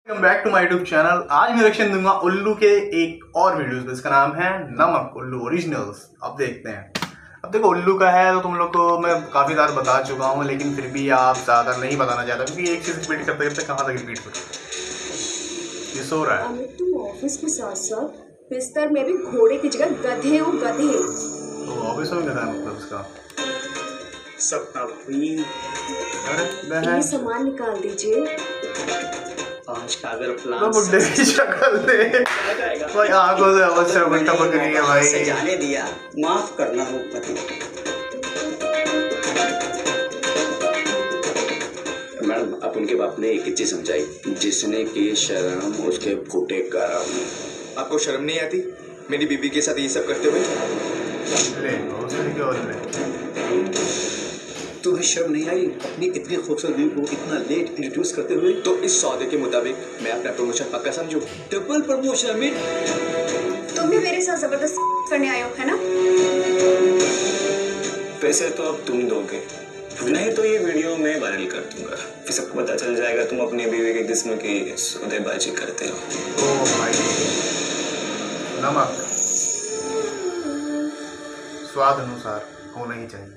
Welcome back to my YouTube channel. आज मैं reaction दूंगा उल्लू के एक और वीडियोस पे। इसका नाम है नमक उल्लू ओरिजिनल्स। अब देखते हैं। अब देखो उल्लू का है तो तुम लोग को मैं काफ़ी ज़्यादा बता चुका हूँ, लेकिन फिर भी आप ज़्यादा नहीं बताना चाहता क्योंकि एक चीज़ रिपीट करते करते कहाँ तक रिपीट करो। ये सो रहा है। अमित, तुम ऑफिस के साथ साथ बिस्तर में भी घोड़े की जगह गधे हो, गधे। तो ऑफिस में गया मतलब इसका सपना क्वीन। ये सामान निकाल दीजिए। आज का अगर प्लान तो बुड्ढे की शक्ल दे भाई, आंखों से अवश्य बंटा पकड़ी है भाई। जाने दिया, माफ करना हो पति। मैडम, आप उनके बाप ने एक चीज समझाई, जिसने की शर्म उसके फूटे गरम। आपको शर्म नहीं आती मेरी बीबी के साथ ये सब करते हुए? तुम्हें शर्म नहीं आई अपनी इतनी खूबसूरत बीवी को इतना लेट इंट्रोड्यूस करते हुए? तो इस सौदे के मुताबिक मैं अपना प्रमोशन पक्का समझूं। Double promotion Amit. तुम भी मेरे साथ जबरदस्त करने आए हो, है ना? पैसे तो अब तुम दोगे, नहीं तो ये वीडियो मैं वायरल कर दूंगा, फिर सबको पता चल जाएगा तुम अपनी बीवी के जिस्म की सौदेबाजी करते हो। ओ भाई, नमक स्वाद अनुसार होना ही चाहिए,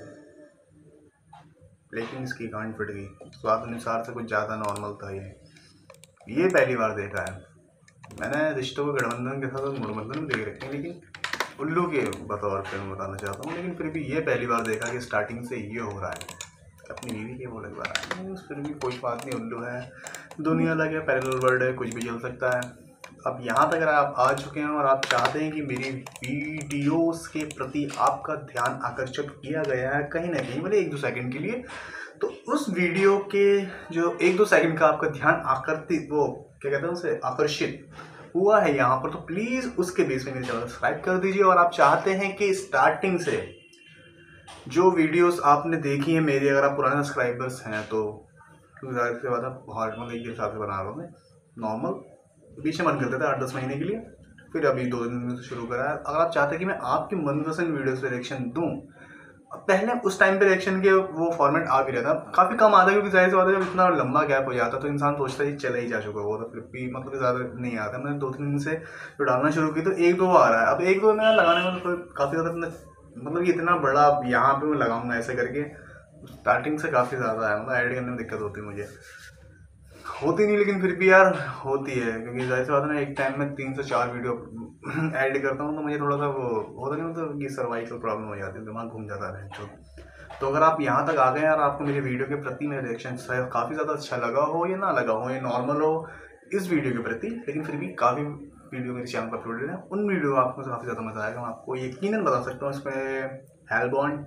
लेकिन इसकी गांड फट गई। स्वाद अनुसार से कुछ ज़्यादा नॉर्मल था ये पहली बार देखा है मैंने। रिश्तों के गठबंधन के साथ मुड़बंधन देख रखे हैं, लेकिन उल्लू के बतौर पे मैं बताना चाहता हूँ। लेकिन फिर भी ये पहली बार देखा कि स्टार्टिंग से ये हो रहा है। अपनी बीवी के बोले बार फिर भी कोई बात नहीं, उल्लू है, दुनिया अलग है, पैरेलल वर्ल्ड है, कुछ भी चल सकता है। अब यहाँ तक अगर आप आ चुके हैं और आप चाहते हैं कि मेरी वीडियोस के प्रति आपका ध्यान आकर्षित किया गया है कहीं ना कहीं, मतलब 1-2 सेकंड के लिए, तो उस वीडियो के जो 1-2 सेकंड का आपका ध्यान आकर्षित, वो क्या कहते हैं उसे, आकर्षित हुआ है यहाँ पर, तो प्लीज़ उसके बेस में मेरे चैनल सब्सक्राइब कर दीजिए। और आप चाहते हैं कि स्टार्टिंग से जो वीडियोस आपने देखी है मेरी, अगर आप पुराने सब्सक्राइबर्स हैं तो जाहिर सी बात है, हार्ड मतलब एक हिसाब से बना रहा हूँ मैं, नॉर्मल बीच में मन करते थे 8-10 महीने के लिए, फिर अभी 2 दिन से शुरू करा है। अगर आप चाहते हैं कि मैं आपकी मनपसंद वीडियोस पे रिएक्शन दूँ, पहले उस टाइम पे रिएक्शन के वो फॉर्मेट आ भी रहा था, काफ़ी कम आता है क्योंकि जाहिर सी बात है जब इतना लंबा गैप हो जाता तो इंसान सोचता है चला ही जा चुका वो, तो फिर भी मतलब ज़्यादा नहीं आता। मैंने 2-3 दिन से जो डालना शुरू की तो 1-2 आ रहा है। अब 1-2 में लगाने में तो काफ़ी ज़्यादा, मतलब ये इतना बड़ा यहाँ पे मैं लगाऊंगा ऐसे करके, स्टार्टिंग से काफ़ी ज़्यादा है, मतलब ऐड करने में दिक्कत होती है मुझे, होती नहीं लेकिन फिर भी यार होती है, क्योंकि जाहिर सी बात है ना, एक टाइम में 3 से 4 वीडियो ऐड करता हूँ तो मुझे थोड़ा सा वो होता नहीं, मतलब ये सर्वाइकल प्रॉब्लम हो जाती है, दिमाग घूम जाता है। तो अगर आप यहाँ तक आ गए और आपको मेरी वीडियो के प्रति मेरा रिएक्शन काफ़ी ज़्यादा अच्छा लगा हो या ना लगा हो या नॉर्मल हो इस वीडियो के प्रति, लेकिन फिर भी काफ़ी वीडियो मेरे चैनल पर अपलोडेड है, उन वीडियो आपको काफ़ी ज़्यादा मज़ा आएगा। मैं आपको यकीनन बता सकता हूँ, इसमें हेलबॉन्ड,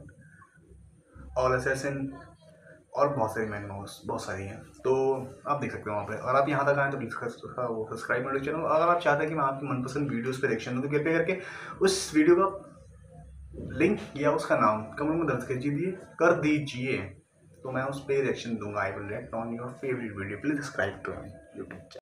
ऑल असैसिन और बहुत सारी मैंगोस, बहुत सारी हैं, तो आप देख सकते हो वहाँ पे। अगर आप यहाँ तक आए तो प्लीज़ वो सब्सक्राइब मेरे चैनल। अगर आप चाहते हैं कि मैं आपकी मनपसंद वीडियोस पे रिएक्शन दूँ तो कृपया करके उस वीडियो का लिंक या उसका नाम कमेंट में दर्ज कर दीजिए, तो मैं उस पर रिएक्शन दूंगा। I will react on your favourite video. Please subscribe to my YouTube channel.